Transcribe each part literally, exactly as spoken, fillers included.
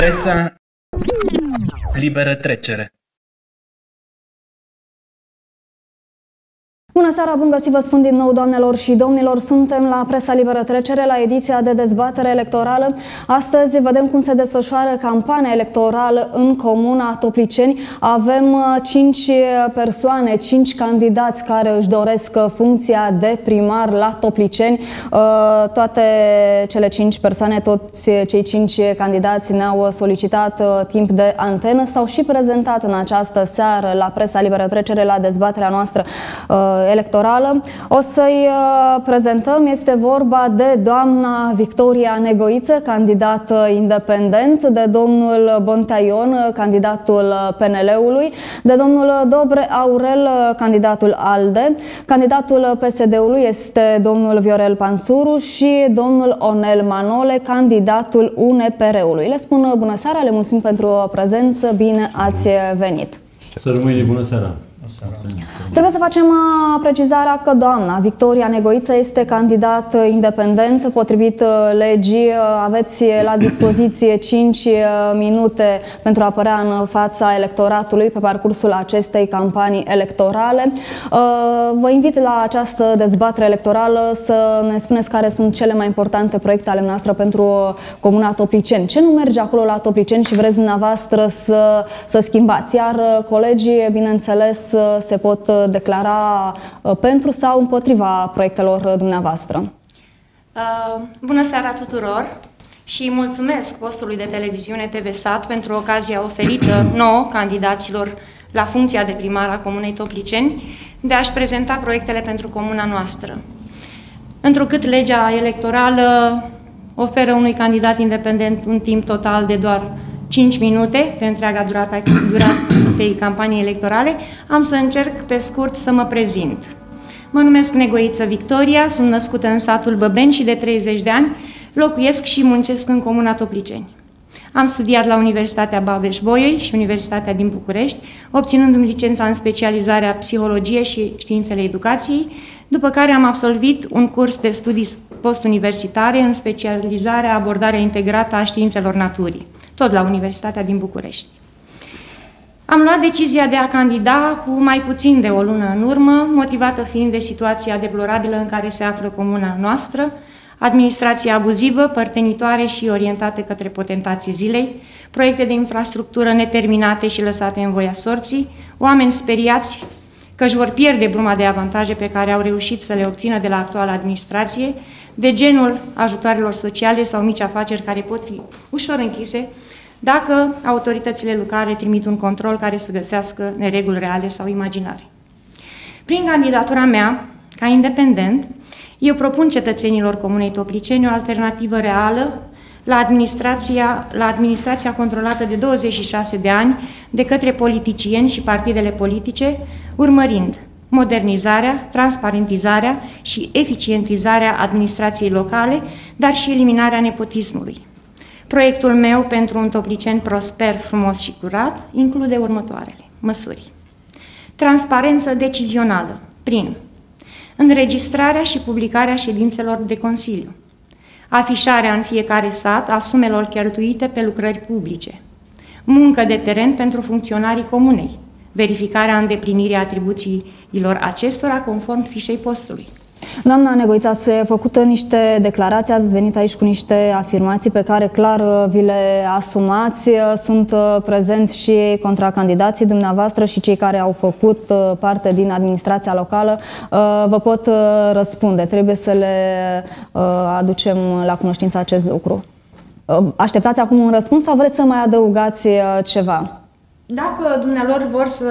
Presa Liberă Trecere. Bună seara, bun găsit, vă spun din nou, doamnelor și domnilor. Suntem la Presa Liberă Trecere, la ediția de dezbatere electorală. Astăzi vedem cum se desfășoară campania electorală în comuna Topliceni. Avem cinci persoane, cinci candidați care își doresc funcția de primar la Topliceni. Toate cele cinci persoane, toți cei cinci candidați ne-au solicitat timp de antenă. S-au și prezentat în această seară la Presa Liberă Trecere, la dezbaterea noastră electorală. O să-i prezentăm. Este vorba de doamna Victoria Negoiță, candidat independent, de domnul Bontea Ion, candidatul P N L-ului, de domnul Dobre Aurel, candidatul ALDE. Candidatul P S D-ului este domnul Viorel Pansuru și domnul Onel Manole, candidatul U N P R-ului. Le spun bună seara, le mulțumim pentru prezență, bine ați venit. Să rămâi, bună seara. Trebuie să facem precizarea că doamna Victoria Negoiță este candidat independent. Potrivit legii, aveți la dispoziție cinci minute pentru a apărea în fața electoratului pe parcursul acestei campanii electorale. Vă invit la această dezbatere electorală să ne spuneți care sunt cele mai importante proiecte ale noastre pentru comuna Topliceni. Ce nu merge acolo la Topliceni și vreți dumneavoastră să, să schimbați? Iar colegii, bineînțeles, se pot declara pentru sau împotriva proiectelor dumneavoastră. Uh, bună seara tuturor și mulțumesc postului de televiziune T V Sat pentru ocazia oferită nouă candidaților la funcția de primar a Comunei Topliceni de a-și prezenta proiectele pentru comuna noastră. Întrucât legea electorală oferă unui candidat independent un timp total de doar cinci minute pe întreaga durată duratei campaniei electorale, am să încerc pe scurt să mă prezint. Mă numesc Negoiță Victoria, sunt născută în satul Băbeni și de treizeci de ani locuiesc și muncesc în comuna Topliceni. Am studiat la Universitatea Babeș-Bolyai și Universitatea din București, obținându-mi licența în specializarea Psihologie și Științele Educației, după care am absolvit un curs de studii postuniversitare în specializarea Abordarea integrată a științelor naturii, tot la Universitatea din București. Am luat decizia de a candida cu mai puțin de o lună în urmă, motivată fiind de situația deplorabilă în care se află comuna noastră, administrația abuzivă, părtenitoare și orientate către potentații zilei, proiecte de infrastructură neterminate și lăsate în voia sorții, oameni speriați că își vor pierde bruma de avantaje pe care au reușit să le obțină de la actuala administrație, de genul ajutoarelor sociale sau mici afaceri care pot fi ușor închise dacă autoritățile locale trimit un control care să găsească nereguli reale sau imaginare. Prin candidatura mea, ca independent, eu propun cetățenilor Comunei Topliceni o alternativă reală la administrația, la administrația controlată de douăzeci și șase de ani de către politicieni și partidele politice, urmărind modernizarea, transparentizarea și eficientizarea administrației locale, dar și eliminarea nepotismului. Proiectul meu pentru un Topliceni prosper, frumos și curat include următoarele măsuri. Transparență decizională prin înregistrarea și publicarea ședințelor de Consiliu, afișarea în fiecare sat a sumelor cheltuite pe lucrări publice, muncă de teren pentru funcționarii comunei, verificarea îndeplinirii atribuțiilor acestora conform fișei postului. Doamna Negoiță, ați făcut niște declarații, ați venit aici cu niște afirmații pe care clar vi le asumați. Sunt prezenți și contracandidații dumneavoastră și cei care au făcut parte din administrația locală. Vă pot răspunde, trebuie să le aducem la cunoștință acest lucru. Așteptați acum un răspuns sau vreți să mai adăugați ceva? Dacă dumnealor vor să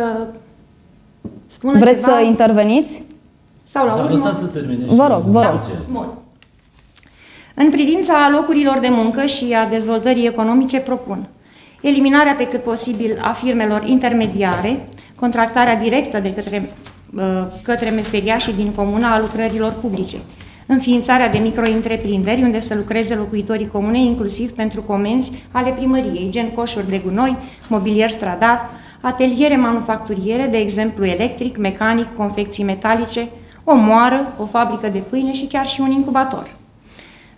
spună vreți ceva... să interveniți? Sau la urmă? Să vă rog, vă rog. Bun. În privința locurilor de muncă și a dezvoltării economice propun eliminarea pe cât posibil a firmelor intermediare, contractarea directă de către, către meseriașii din comuna a lucrărilor publice, înființarea de micro-întreprinderi unde să lucreze locuitorii comunei, inclusiv pentru comenzi ale primăriei, gen coșuri de gunoi, mobilier stradar, ateliere manufacturiere, de exemplu electric, mecanic, confecții metalice, o moară, o fabrică de pâine și chiar și un incubator.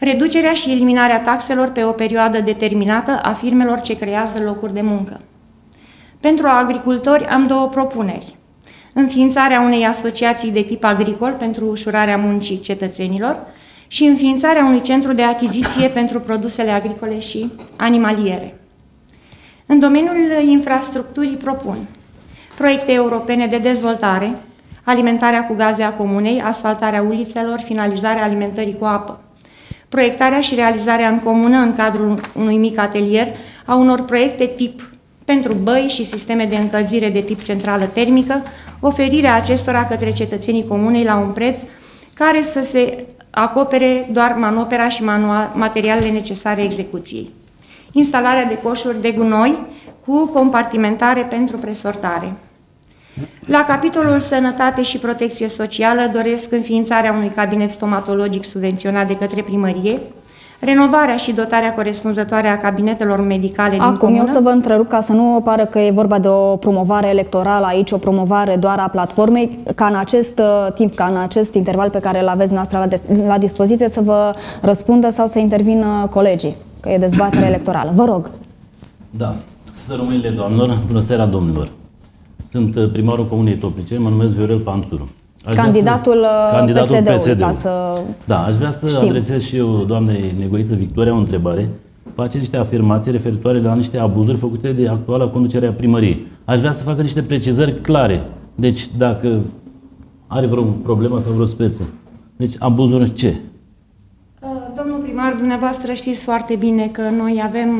reducerea și eliminarea taxelor pe o perioadă determinată a firmelor ce creează locuri de muncă. Pentru agricultori am două propuneri. Înființarea unei asociații de tip agricol pentru ușurarea muncii cetățenilor și înființarea unui centru de achiziție pentru produsele agricole și animaliere. În domeniul infrastructurii propun proiecte europene de dezvoltare, alimentarea cu gaze a comunei, asfaltarea ulițelor, finalizarea alimentării cu apă, proiectarea și realizarea în comună, în cadrul unui mic atelier, a unor proiecte tip pentru băi și sisteme de încălzire de tip centrală termică, oferirea acestora către cetățenii comunei la un preț care să se acopere doar manopera și materialele necesare execuției. Instalarea de coșuri de gunoi cu compartimentare pentru presortare. La capitolul Sănătate și Protecție Socială doresc înființarea unui cabinet stomatologic subvenționat de către primărie, renovarea și dotarea corespunzătoare a cabinetelor medicale din Acum comună. eu să vă întrerup ca să nu pară că e vorba de o promovare electorală aici, o promovare doar a platformei, ca în acest uh, timp, ca în acest interval pe care îl aveți dumneavoastră la, la dispoziție să vă răspundă sau să intervină colegii, că e dezbatere electorală. Vă rog. Da. Sărămâinile doamnelor, bună seara domnilor. Sunt primarul Comunei Topliceni, mă numesc Viorel Panțuru. Aș Candidatul, să, candidatul P S D-ului. Ca să da, aș vrea să știm. adresez și eu doamnei Negoiță Victoria o întrebare. Face niște afirmații referitoare la niște abuzuri făcute de actuala conducere a primăriei. Aș vrea să facă niște precizări clare. Deci, dacă are vreo problemă sau vreo speță. Deci, abuzuri ce? Domnul primar, dumneavoastră știți foarte bine că noi avem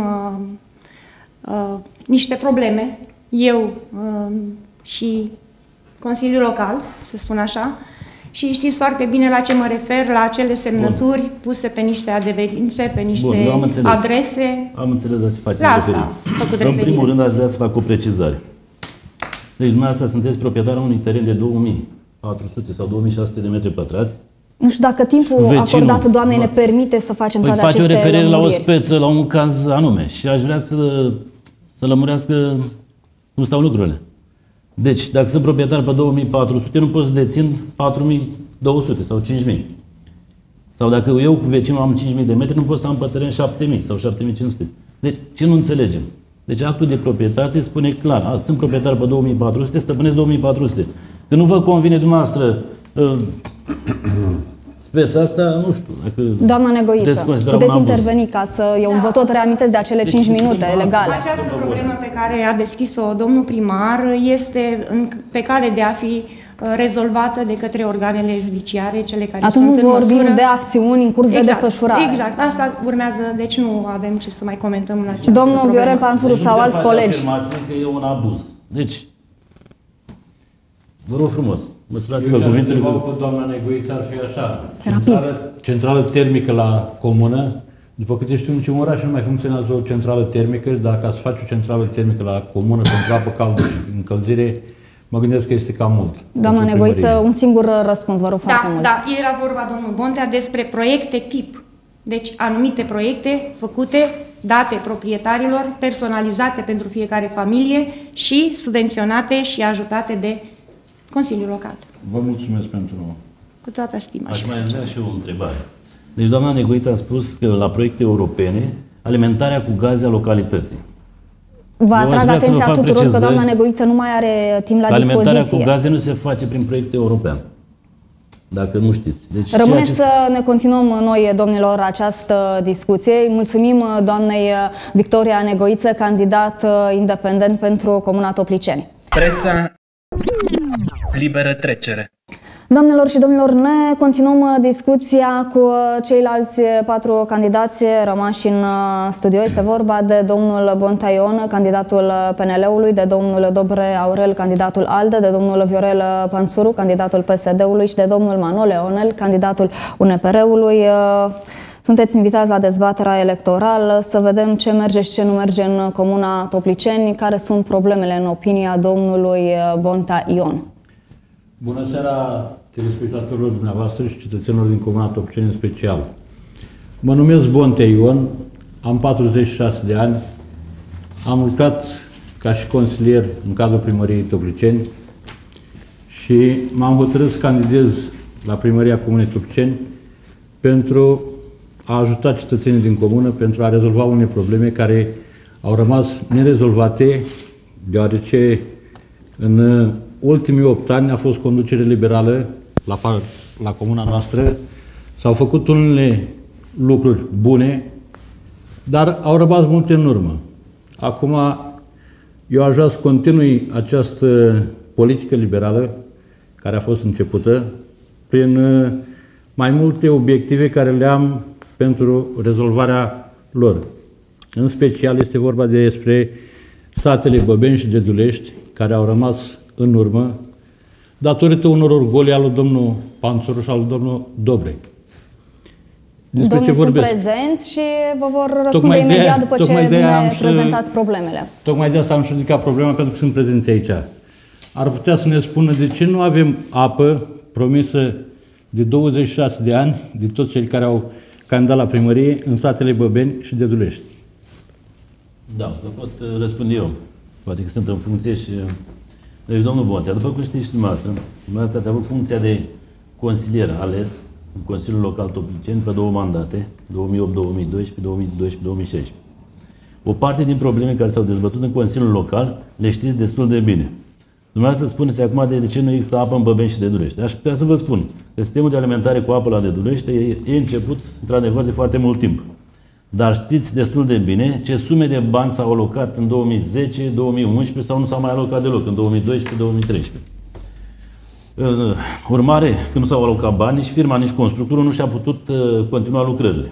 uh, uh, niște probleme. Eu uh, și Consiliul Local, să spun așa, și știți foarte bine la ce mă refer, la acele semnături Bun. puse pe niște adeverințe, pe niște Bun, am adrese. Am înțeles la ce faceți referire. În primul rând aș vrea să fac o precizare. Deci dumneavoastră sunteți proprietar unui teren de două mii patru sute sau două mii șase sute de metri pătrați. Nu știu dacă timpul Vecinul, acordat doamnei ne permite să facem păi toate face aceste o referire lămuriri. la o speță, la un caz anume și aș vrea să, să lămurească cum stau lucrurile. Deci, dacă sunt proprietar pe două mii patru sute, nu pot să dețin patru mii două sute sau cinci mii. Sau dacă eu cu vecinul am cinci mii de metri, nu pot să am pe teren șapte mii sau șapte mii cinci sute. Deci, ce nu înțelegem? Deci, actul de proprietate spune clar, a, sunt proprietar pe două mii patru sute, stăpânesc două mii patru sute. Când nu vă convine dumneavoastră uh, speța asta, nu știu. Dacă Doamna Negoiță, puteți interveni ca să eu da. vă tot reamintesc de acele cinci minute legale. Această problemă pe care a deschis-o domnul primar este în, pe cale de a fi rezolvată de către organele judiciare, cele care Atunci sunt în vorbim măsură... de acțiuni în curs exact, de desfășurare. Exact, asta urmează, deci nu avem ce să mai comentăm în această Domnul problemă. Viorel Panțuru deci sau alți colegi. Afirmație că e un abuz. Deci, vă rog frumos, măsurați-vă cuvintele. Eu pe doamna Negoiță ar fi așa. Rapid. Centrală, centrală termică la comună. După câte știu, în niciun oraș nu mai funcționează o centrală termică. Dacă ați face o centrală termică la comună pentru apă caldă și încălzire, mă gândesc că este cam mult. Doamna Negoiță, un singur răspuns, vă rog da, foarte mult. Da, era vorba, domnul Bontea, despre proiecte tip. Deci, anumite proiecte făcute, date proprietarilor, personalizate pentru fiecare familie și subvenționate și ajutate de Consiliul Local. Vă mulțumesc pentru... Cu toată stima. Aș mai avea și eu o întrebare. Deci doamna Negoiță a spus că la proiecte europene, alimentarea cu gaze a localității. Vă atrag atenția tuturor că doamna Negoiță nu mai are timp la dispoziție. Alimentarea cu gaze nu se face prin proiecte europene. Dacă nu știți. Deci, Rămâne ce... să ne continuăm noi, domnilor, această discuție. Mulțumim doamnei Victoria Negoiță, candidat independent pentru Comuna Topliceni. Presa liberă trecere. Doamnelor și domnilor, ne continuăm discuția cu ceilalți patru candidați rămași în studio. Este vorba de domnul Bontea Ion, candidatul P N L-ului, de domnul Dobre Aurel, candidatul ALDE, de domnul Viorel Panțuru, candidatul P S D-ului și de domnul Manole Onel, candidatul U N P R-ului. Sunteți invitați la dezbaterea electorală să vedem ce merge și ce nu merge în Comuna Topliceni, care sunt problemele în opinia domnului Bontea Ion. Bună seara telespectatorilor dumneavoastră și cetățenilor din Comuna Topliceni în special. Mă numesc Bontea Ion, am patruzeci și șase de ani, am lucrat ca și consilier în cadrul primăriei Topliceni și m-am hotărât să candidez la primăria Comunei Topliceni pentru a ajutat cetățenii din comună pentru a rezolva unele probleme care au rămas nerezolvate, deoarece în ultimii opt ani a fost conducere liberală la, la comuna noastră. S-au făcut unele lucruri bune, dar au rămas multe în urmă. Acum, eu aș vrea să continui această politică liberală care a fost începută prin mai multe obiective care le am pentru rezolvarea lor. În special este vorba despre satele Băbeni și Dedulești, care au rămas în urmă, datorită unor orgolii al lui domnul Panțuru și al lui domnul Dobrei. Despre Domnii sunt prezenți și vă vor răspunde imediat după ce ne prezentați problemele. Tocmai de asta am și ridicat problema, pentru că sunt prezenți aici. Ar putea să ne spună de ce nu avem apă promisă de douăzeci și șase de ani de toți cei care au candidat la primărie în satele Băbeni și Dedulești? Da, vă pot răspunde eu. Poate că sunt în funcție și... Deci, domnul Bontea, după cum știți și dumneavoastră, dumneavoastră ați avut funcția de consilier ales în Consiliul Local Topliceni pe două mandate, două mii opt două mii doisprezece, două mii doisprezece două mii șaisprezece. O parte din probleme care s-au dezbătut în Consiliul Local le știți destul de bine. Dumneavoastră spuneți acum de, de ce nu există apă în Băbeni și Dedulești. Aș putea să vă spun că sistemul de alimentare cu apă la Dedulești e, e început, într-adevăr, de foarte mult timp. Dar știți destul de bine ce sume de bani s-au alocat în două mii zece, două mii unsprezece sau nu s-au mai alocat deloc în două mii doisprezece, două mii treisprezece. Urmare, când nu s-au alocat bani, nici firma, nici constructorul nu și-a putut uh, continua lucrările.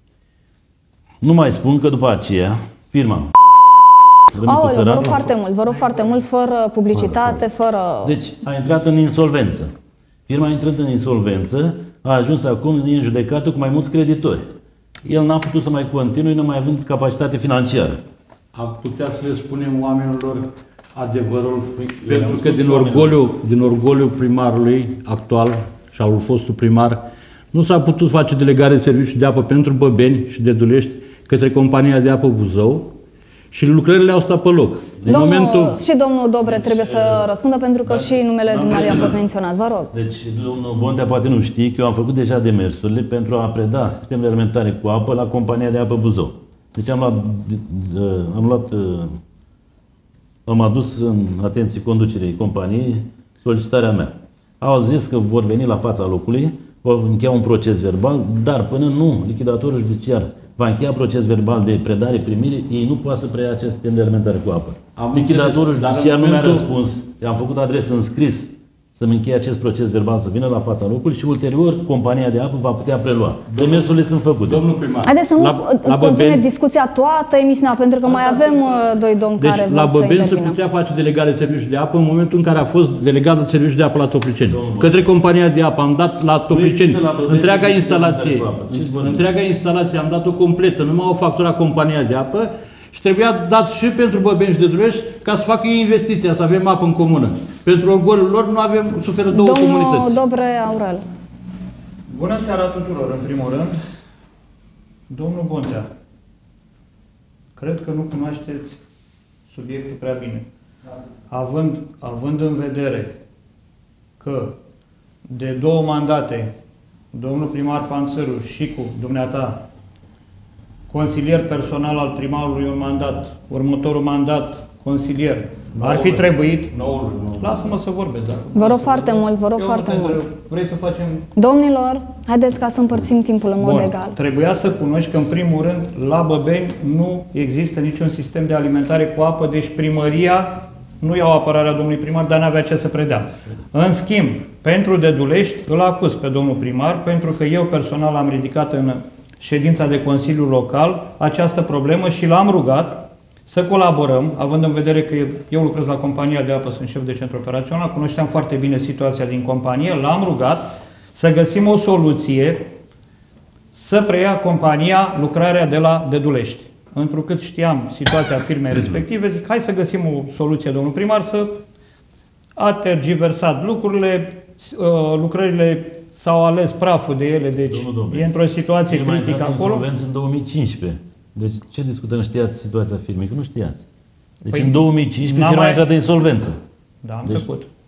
Nu mai spun că după aceea, firma... Aoleu, vă rog foarte mult, vă rog foarte mult, fără publicitate, fără... Deci, a intrat în insolvență. Firma, intrând în insolvență, a ajuns acum în judecată cu mai mulți creditori. El n-a putut să mai continue, nu mai având capacitate financiară. Am putea să le spunem oamenilor adevărul, pentru că din orgoliu, din orgoliu primarului actual și al fostul primar, nu s-a putut face delegare de serviciu de apă pentru Băbeni și Dedulești către compania de apă Buzău și lucrările au stat pe loc. În domnul, momentul... Și domnul Dobre trebuie să răspundă, pentru că da, și numele da, dumnealui a fost menționat. Vă rog. Deci, domnul Bontea poate nu știe că eu am făcut deja demersurile pentru a preda sistemele alimentare cu apă la compania de apă Buzău. Deci am luat, am luat am adus în atenție conducerii companiei solicitarea mea. Au zis că vor veni la fața locului, vor încheia un proces verbal, dar până nu lichidatorul judiciar va încheia proces verbal de predare-primire, ei nu poate să preia acest sistem de alimentare cu apă. Am lichidatorul judiciar nu mi-a răspuns. I-am făcut adresă în scris să-mi încheie acest proces verbal, să vină la fața locului și ulterior compania de apă va putea prelua. Demersurile sunt făcute. Domnul primar. Haideți să nu continue discuția toată emisiunea, pentru că mai avem doi domni deci, care la vor să Băbeni se putea face delegare de serviciu de apă în momentul în care a fost delegat de serviciu de apă la Topliceni. Domnul către compania de apă am dat la Topliceni întreaga instalație. Întreaga instalație am dat-o completă, numai o factura compania de apă. Și trebuia dat și pentru Băbeni și Dedulești ca să facă ei investiția, să avem apă în comună. Pentru orgolul lor nu avem, suferă două Domnul comunități. Domnul Dobre Aurel. Bună seara tuturor, în primul rând. Domnul Bontea, cred că nu cunoașteți subiectul prea bine. Având, având în vedere că de două mandate, domnul primar Panțăru și cu dumneata, consilier personal al primarului un mandat, următorul mandat, consilier, ar fi trebuit... Lasă-mă să vorbesc, dacă... Vă rog foarte mult, vă rog Eu foarte mult. Vrei să facem... Domnilor, haideți ca să împărțim timpul în mod Bun. egal. Trebuia să cunoști că, în primul rând, la Băbeni nu există niciun sistem de alimentare cu apă, deci primăria, nu iau apărarea domnului primar, dar n-avea ce să predea. În schimb, pentru Dedulești, îl acuz pe domnul primar, pentru că eu personal am ridicat în ședința de Consiliu Local această problemă și l-am rugat să colaborăm, având în vedere că eu lucrez la compania de apă, sunt șef de centru operațional, cunoșteam foarte bine situația din companie, l-am rugat să găsim o soluție să preia compania lucrarea de la Dedulești. Întrucât știam situația firmei respective, zic, hai să găsim o soluție, domnul primar, să a tergiversat lucrurile, lucrările s-au ales praful de ele, deci e într-o situație critică acolo. În două mii cincisprezece. Deci ce discutăm? Știați situația firmei? Că nu știați. Deci păi în două mii cincisprezece firma a intrat în insolvență. Da, am deci, trecut.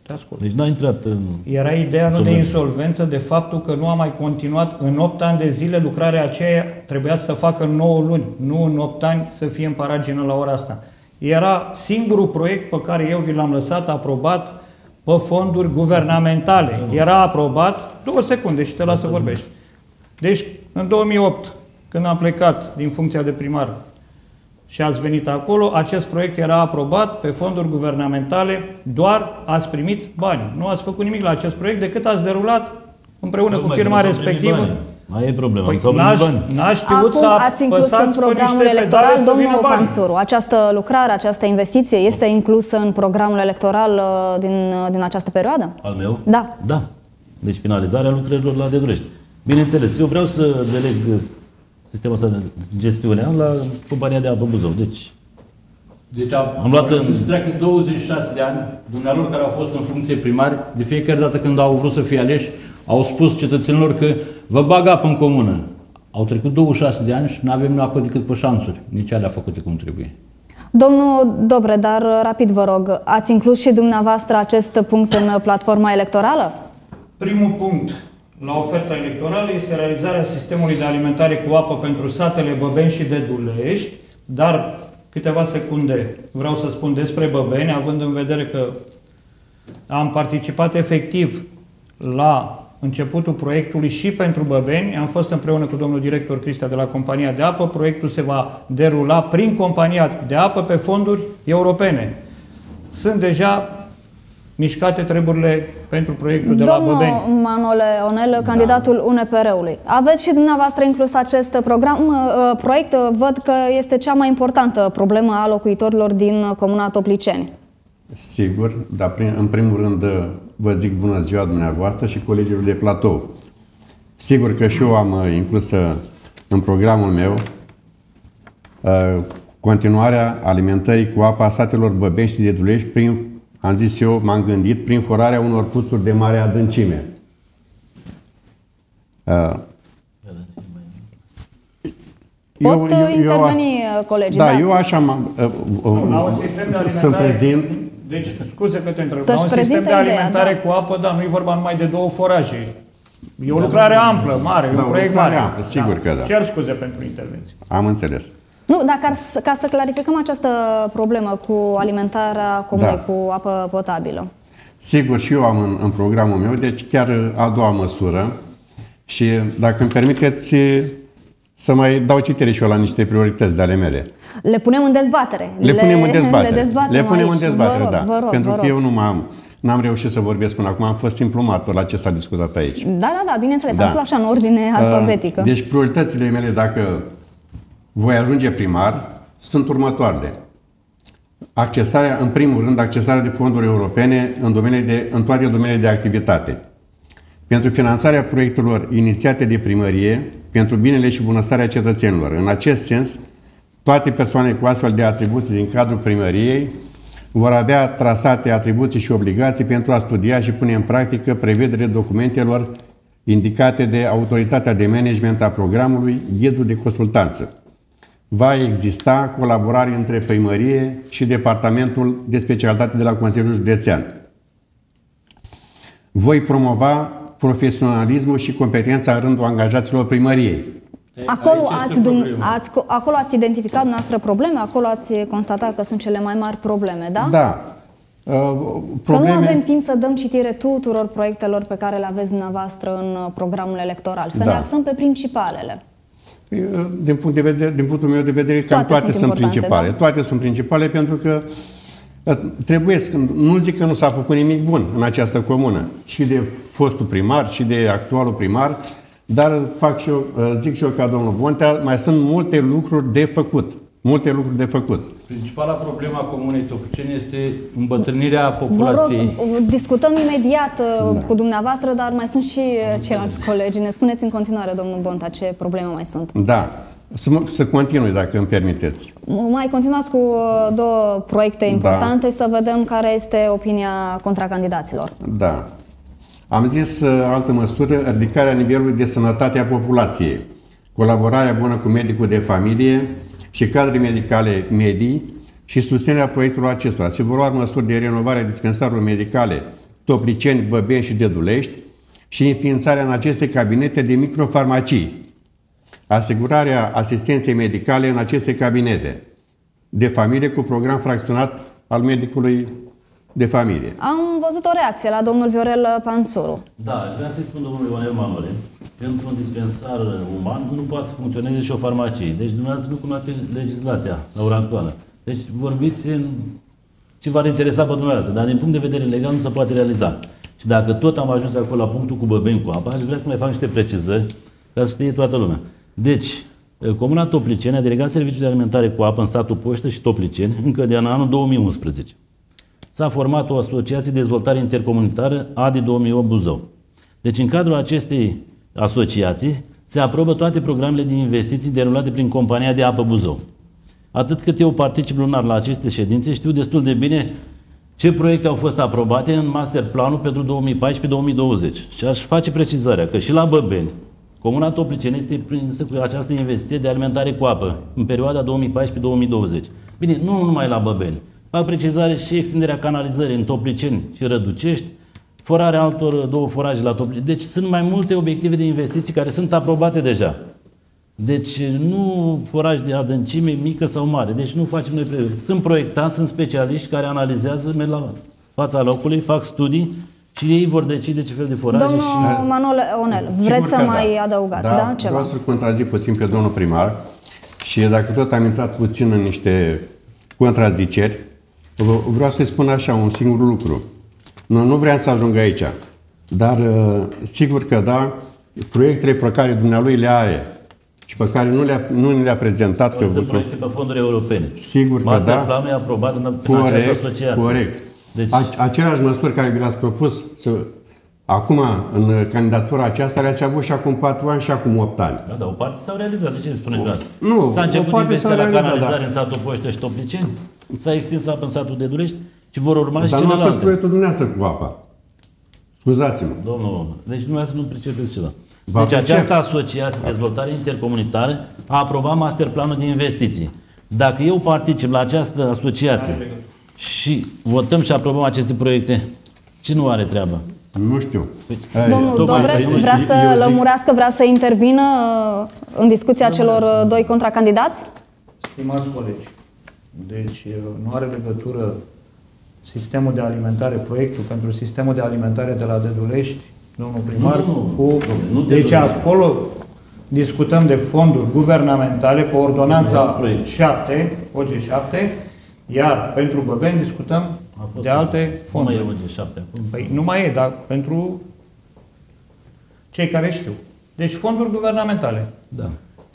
Te ascult. Deci n-a intrat în... Era ideea nu de insolvență. insolvență, de faptul că nu a mai continuat în opt ani de zile lucrarea aceea, trebuia să facă nouă luni, nu în opt ani să fie în paragină la ora asta. Era singurul proiect pe care eu vi l-am lăsat aprobat pe fonduri guvernamentale. Era aprobat, două secunde și te las să vorbești. Deci, în două mii opt, când am plecat din funcția de primar și ați venit acolo, acest proiect era aprobat pe fonduri guvernamentale, doar ați primit bani. Nu ați făcut nimic la acest proiect decât ați derulat împreună cu firma respectivă. Mai e problema, Păi s-au primit bani. n-aș știut Acum să ați inclus în apăsați pe programul niște pedale electoral, să vină domnul bani. Pansuru, această lucrare, această investiție este inclusă în programul electoral uh, din, uh, din această perioadă? Al meu? Da. Da. Deci finalizarea lucrărilor la Dedurești. Bineînțeles, eu vreau să deleg sistemul ăsta de gestiune la compania de apă Buzău. Deci, Deci am, Am luat în- să treacă douăzeci și șase de ani, dumnealor care au fost în funcție primari, de fiecare dată când au vrut să fie aleși, au spus cetățenilor că vă bag apă în comună. Au trecut douăzeci și șase de ani și nu avem apă decât pe șanțuri. Nici alea făcute cum trebuie. Domnul Dobre, dar uh, rapid vă rog, ați inclus și dumneavoastră acest punct în uh, platforma electorală? Primul punct la oferta electorală este realizarea sistemului de alimentare cu apă pentru satele Băbeni și Dedulești, dar câteva secunde vreau să spun despre Băbeni, având în vedere că am participat efectiv la începutul proiectului și pentru Băbeni. Am fost împreună cu domnul director Cristea de la Compania de Apă. Proiectul se va derula prin Compania de Apă pe fonduri europene. Sunt deja mișcate treburile pentru proiectul de la Băbeni. Domnul Manole Onel, candidatul U N P R-ului. Aveți și dumneavoastră inclus acest program, uh, proiect. Văd că este cea mai importantă problemă a locuitorilor din comuna Topliceni. Sigur, dar prin, în primul rând vă zic bună ziua dumneavoastră și colegilor de platou. Sigur că și eu am uh, inclus uh, în programul meu uh, continuarea alimentării cu apa a satelor Băbeni și Dedulești prin, am zis eu, m-am gândit, prin forarea unor puțuri de mare adâncime. Uh, Pot eu, eu, interveni eu, colegii. Da, da, eu așa m-am... Uh, uh, la un sistem de alimentare, să prezint... Deci, scuze că te întreb. Să-și La un sistem de prezinte ideea, alimentare da. cu apă, da, nu e vorba numai de două foraje. E o lucrare amplă, mare, Da, un proiect o lucrare mare. amplă, sigur că da. Cer scuze pentru intervenție. Am înțeles. Nu, dar ca, să- ca să clarificăm această problemă cu alimentarea comunei Da. cu apă potabilă. Sigur, și eu am în, în programul meu, deci chiar a doua măsură. Și dacă îmi permiteți să mai dau citire și eu la niște priorități de ale mele. Le punem în dezbatere. Le punem în dezbatere. Le, dezbatem Le punem aici. în dezbatere, vă rog, da. Vă rog, Pentru vă că rog. eu nu m-am, n-am reușit să vorbesc până acum, am fost simplu martor la ce s-a discutat aici. Da, da, da, bineînțeles. Da. Am spus așa în ordine alfabetică. Deci prioritățile mele, dacă voi ajunge primar, sunt următoarele. Accesarea, în primul rând, accesarea de fonduri europene în, domeniile de, în toate domeniile de activitate. Pentru finanțarea proiectelor inițiate de primărie, pentru binele și bunăstarea cetățenilor. În acest sens, toate persoanele cu astfel de atribuții din cadrul primăriei vor avea trasate atribuții și obligații pentru a studia și pune în practică prevederile documentelor indicate de autoritatea de management a programului, ghidul de consultanță. Va exista colaborare între primărie și departamentul de specialitate de la Consiliul Județean. Voi promova profesionalismul și competența în rândul angajaților primăriei. Acolo Aici ați, este dum- problema. ați, acolo ați identificat noastre probleme, acolo ați constatat că sunt cele mai mari probleme, da? Da. Uh, Că nu probleme... avem timp să dăm citire tuturor proiectelor pe care le aveți dumneavoastră în programul electoral. Să Da. ne axăm pe principalele. Din, punct de vedere, din punctul meu de vedere, cam Toate toate, sunt sunt, importante, principale. da? Toate sunt principale pentru că trebuie, nu zic că nu s-a făcut nimic bun în această comună, și de fostul primar, și de actualul primar, dar fac și eu, zic și eu ca domnul Bontea, mai sunt multe lucruri de făcut. Multe lucruri de făcut. Principala problemă a Comunei Topliceni este îmbătrânirea Vă rog, populației. discutăm imediat da. cu dumneavoastră, dar mai sunt și ceilalți colegi. Ne spuneți în continuare, domnul Bonta, ce probleme mai sunt. Da. Să, mă- să continui, dacă îmi permiteți. Mai continuați cu două proiecte importante da. și să vedem care este opinia contracandidaților. Da. Am zis uh, altă măsură, ridicarea nivelului de sănătate a populației, colaborarea bună cu medicul de familie și cadre medicale medii și susținerea proiectelor acestora. Se vor lua măsuri de renovare a dispensarilor medicale Topliceni, Băbeni și Dedulești și înființarea în aceste cabinete de microfarmacii, asigurarea asistenței medicale în aceste cabinete de familie cu program fracționat al medicului de familie. Am văzut o reacție la domnul Viorel Pansuru. Da, aș vrea să-i spun domnului Ionel Manole, pentru un dispensar uman nu poate să funcționeze și o farmacie. Deci dumneavoastră nu cunoaște legislația la ora actuală. Deci vorbiți în ce v-ar interesa pe dumneavoastră, dar din punct de vedere legal nu se poate realiza. Și dacă tot am ajuns acolo la punctul cu Băbeni cu apa, aș vrea să mai fac niște precizări ca să știe toată lumea. Deci, Comuna Topliceni a delegat serviciul de alimentare cu apă în satul Poștă și Topliceni încă de în anul două mii unsprezece. S-a format o asociație de dezvoltare intercomunitară A D I două mii opt Buzău. Deci în cadrul acestei asociații se aprobă toate programele de investiții derulate prin compania de apă Buzău. Atât cât eu particip lunar la aceste ședințe, știu destul de bine ce proiecte au fost aprobate în masterplanul pentru două mii paisprezece două mii douăzeci. Și aș face precizarea că și la Băbeni, Comuna Topliceni este prinsă cu această investiție de alimentare cu apă în perioada două mii paisprezece două mii douăzeci. Bine, nu numai la Băbeni. Fac precizare și extinderea canalizării în Topliceni și Răducești, forarea altor două foraje la Topliceni. Deci sunt mai multe obiective de investiții care sunt aprobate deja. Deci nu foraj de adâncime mică sau mare. Deci nu facem noi prevederi. Sunt proiectanți, sunt specialiști care analizează, merg la fața locului, fac studii și ei vor decide ce fel de foraje. Domnul și... Manole Onel, vreți să mai da. adăugați, da? da? Ceva? Vreau să-l contrazic puțin pe domnul primar și dacă tot am intrat puțin în niște contraziceri, vreau să-i spun așa un singur lucru. Nu, nu vreau să ajung aici, dar sigur că da, proiectele pe care dumnealui le are și pe care nu, le-a, nu le-a prezentat. Că sunt proiecte pe fonduri europene. Sigur că Master da. Planul e aprobat în, corect, în această asociație. Corect. Deci... Aceleași măsuri care vi le-ați propus să, acum, în candidatura aceasta, le-ați avut și acum patru ani și acum opt ani. Da, da, o parte s-au realizat. De ce spuneți dumneavoastră? Nu, S-a început investiția la canalizare da. în satul Poștă și Topliceni, s-a extins apă în satul Dedulești și vor urma Dar și nu celelalte. a fost proiectul dumneavoastră cu apa. Scuzați-mă. Domnul, deci dumneavoastră nu pricepeți ceva. Va Deci pricep. această asociație de dezvoltare intercomunitară a aprobat masterplanul de investiții. Dacă eu particip la această asociație și votăm și aprobăm aceste proiecte, cine nu are treabă? Nu știu. Domnul Dobre vrea să lămurească, vrea să intervină în discuția celor doi contracandidați? Stimați colegi, deci nu are legătură sistemul de alimentare, proiectul pentru sistemul de alimentare de la Dedulești, domnul primar, nu, nu, cu... nu, nu deci acolo discutăm de fonduri guvernamentale pe ordonanța șapte, O G șapte, iar pentru Băbeni discutăm de alte fonduri. Nu mai e O G șapte acum. Păi nu mai e, dar pentru cei care știu. Deci fonduri guvernamentale. Da.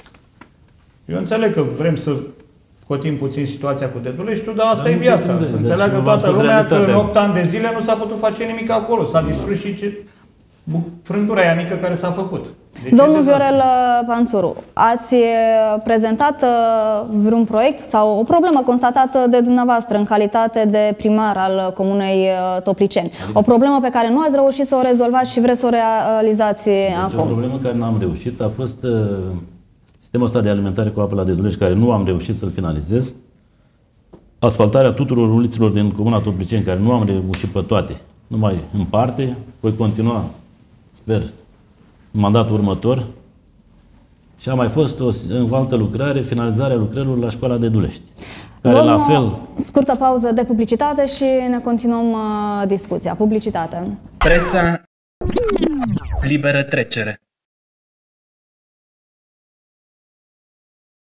Eu înțeleg că vrem să cotim puțin situația cu Deduleștiul, dar asta Dar e viața. de, Să deci înțeleagă v-am toată spus lumea că în realitatea. opt ani de zile nu s-a putut face nimic acolo. S-a distrus și ce... frântura aia mică care s-a făcut. Deci Domnul Viorel Pansuru, ați prezentat vreun proiect sau o problemă constatată de dumneavoastră în calitate de primar al Comunei Topliceni? O problemă pe care nu ați reușit să o rezolvați și vreți să o realizați Deci acum? o problemă care n-am reușit a fost uh, sistemul ăsta de alimentare cu apă la Dedulești, care nu am reușit să-l finalizez. Asfaltarea tuturor uliților din Comuna Topliceni, care nu am reușit pe toate, numai în parte. Voi continua, sper, în mandatul următor. Și a mai fost o, o altă lucrare, finalizarea lucrărilor la școala Dedulești, care Luăm la fel... scurtă pauză de publicitate și ne continuăm uh, discuția. Publicitate. Presa liberă trecere.